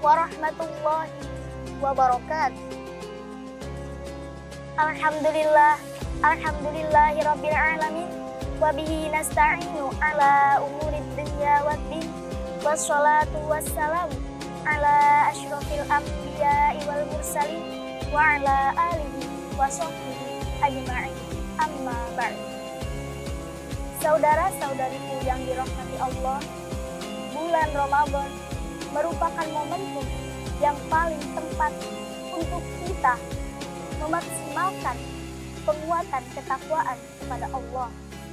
warahmatullahi wabarakatuh. Alhamdulillahirabbil alamin wa bihi nasta'inu ala umurid dunya waddin wassalatu wassalamu ala asyrafil anbiya'i wal mursalin wa ala alihi wa sahbihi ajma'in. Amma ba'd. Saudara-saudariku yang dirahmati Allah, bulan Ramadan merupakan momentum yang paling tepat untuk kita memaksimalkan penguatan ketakwaan kepada Allah.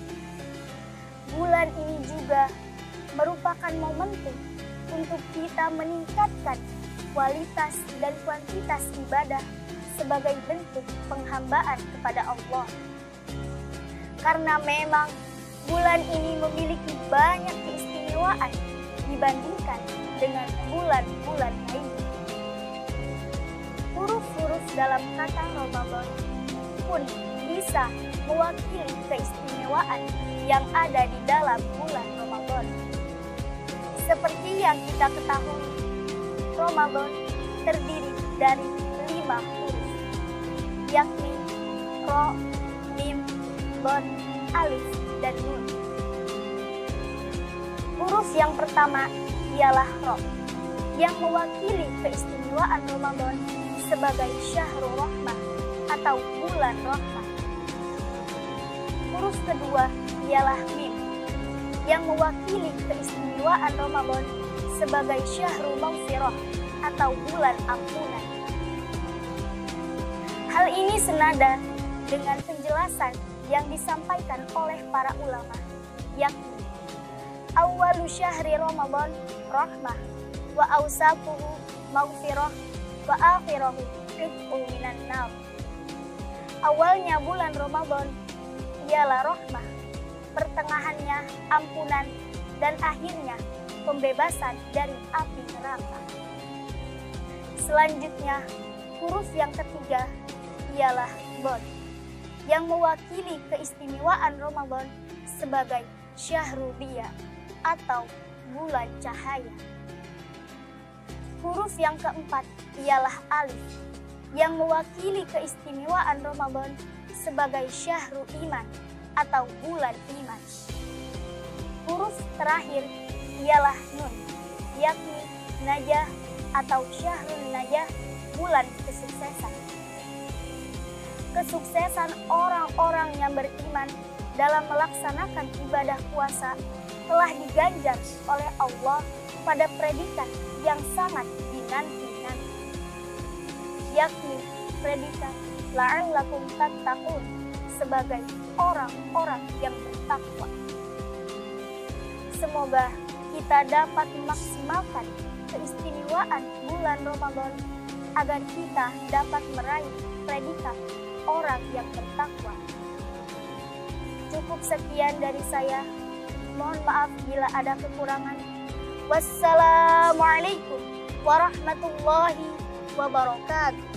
Bulan ini juga merupakan momentum untuk kita meningkatkan kualitas dan kuantitas ibadah sebagai bentuk penghambaan kepada Allah. Karena memang bulan ini memiliki banyak keistimewaan dibandingkan dengan bulan-bulan lainnya. Huruf-huruf dalam kata Ramadan pun bisa mewakili keistimewaan yang ada di dalam bulan Ramadan. Seperti yang kita ketahui, Ramadan terdiri dari 5 huruf, yakni Ro, Mim, Dod, Alif, dan Nun. Huruf yang pertama ialah Ro, yang mewakili keistimewaan Ramadan sebagai Syahrul Rahmah atau bulan rahmah. Huruf kedua ialah Mim, yang mewakili keistimewaan Ramadan sebagai Syahrul Maghfirah atau bulan ampunan. Hal ini senada dengan penjelasan yang disampaikan oleh para ulama, yakni awwalu syahri Ramadan rahmah wa awsaquhu maghfirah wa akhirahu ridqu minan nar. Awalnya bulan Ramadan ialah rahmah, pertengahannya ampunan, dan akhirnya pembebasan dari api neraka. Selanjutnya, huruf yang ketiga ialah Dod, yang mewakili keistimewaan Ramadan sebagai Syahrul Diya atau bulan cahaya. Huruf yang keempat ialah Alif, yang mewakili keistimewaan Ramadan sebagai Syahrul Iman atau bulan iman. Huruf terakhir ialah Nun, yakni Najah atau Syahrul Najah, bulan kesuksesan. Kesuksesan orang-orang yang beriman dalam melaksanakan ibadah puasa telah diganjar oleh Allah pada predikat yang sangat dinanti-nanti, yakni predikat la'allakum tattaqun, sebagai orang-orang yang bertakwa. Semoga kita dapat memaksimalkan keistimewaan bulan Ramadan agar kita dapat meraih predikat orang yang bertakwa. Cukup sekian dari saya. Mohon maaf bila ada kekurangan. Wassalamualaikum warahmatullahi wabarakatuh.